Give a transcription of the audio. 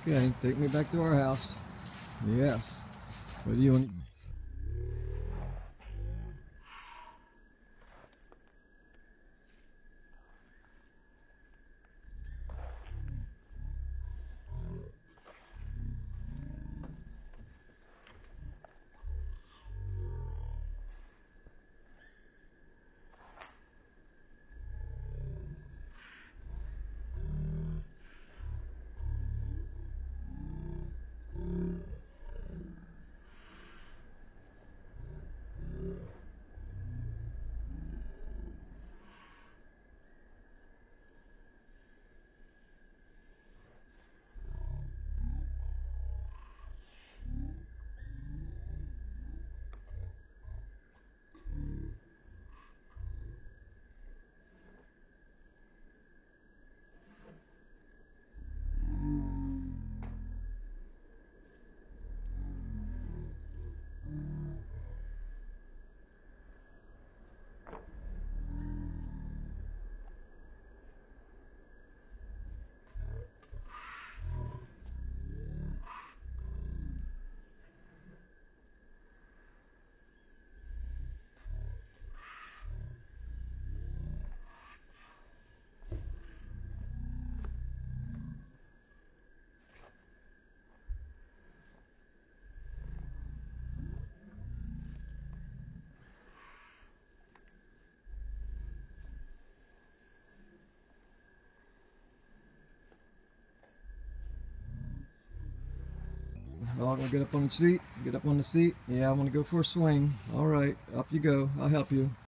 Okay, take me back to our house. Yes. What do you want? Dog, want to get up on the seat? Get up on the seat. Yeah, I want to go for a swing. All right, up you go. I'll help you.